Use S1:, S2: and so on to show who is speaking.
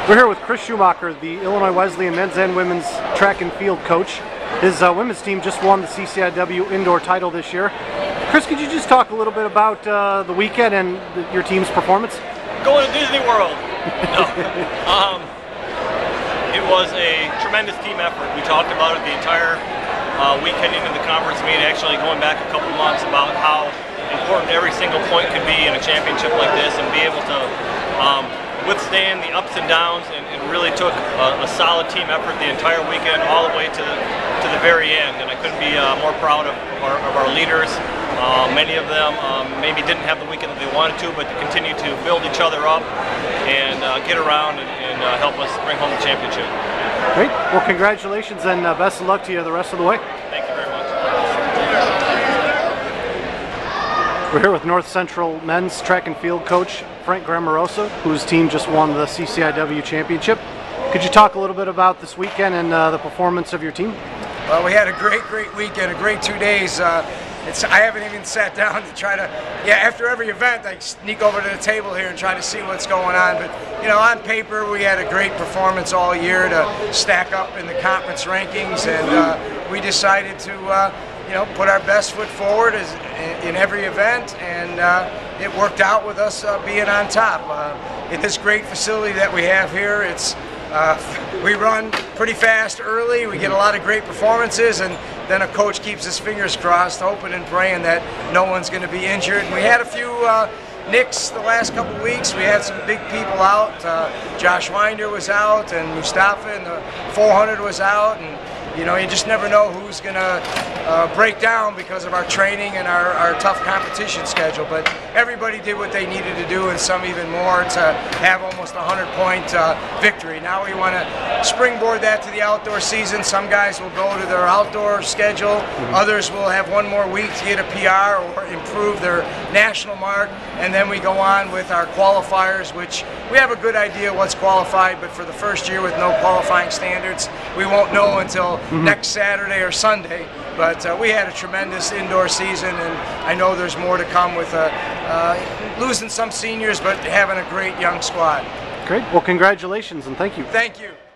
S1: We're here with Chris Schumacher, the Illinois Wesleyan men's and women's track and field coach. His women's team just won the CCIW indoor title this year. Chris, could you just talk a little bit about the weekend and your team's performance?
S2: Going to Disney World. No. It was a tremendous team effort. We talked about it the entire weekend into the conference meet, actually going back a couple months, about how important every single point could be in a championship like this, and be able to withstand the ups and downs, and really took a solid team effort the entire weekend, all the way to the very end. And I couldn't be more proud of our leaders. Many of them maybe didn't have the weekend that they wanted to, but continue to build each other up and get around and help us bring home the championship.
S1: Great. Well, congratulations and best of luck to you the rest of the way.
S2: Thank you very much.
S1: We're here with North Central men's track and field coach Frank Grammarosa, whose team just won the CCIW championship. Could you talk a little bit about this weekend and the performance of your team?
S3: Well, we had a great weekend, a great 2 days. I haven't even sat down to try to, after every event, I sneak over to the table here and try to see what's going on. But, you know, on paper, we had a great performance all year to stack up in the conference rankings, and we decided to, put our best foot forward in every event, and it worked out with us being on top. In this great facility that we have here, we run pretty fast early, we get a lot of great performances, and then a coach keeps his fingers crossed, hoping and praying that no one's going to be injured. And we had a few nicks the last couple of weeks. We had some big people out. Josh Winder was out, and Mustafa in the 400 was out, and you just never know who's going to break down because of our training and our tough competition schedule. But everybody did what they needed to do, and some even more, to have almost a 100-point victory. Now we want to springboard that to the outdoor season. Some guys will go to their outdoor schedule. Others will have one more week to get a PR or improve their national mark. And then we go on with our qualifiers, which we have a good idea what's qualified, but for the first year with no qualifying standards, we won't know until next Saturday or Sunday. But we had a tremendous indoor season, and I know there's more to come with losing some seniors, but having a great young squad.
S1: Great. Well, congratulations and thank you.
S3: Thank you.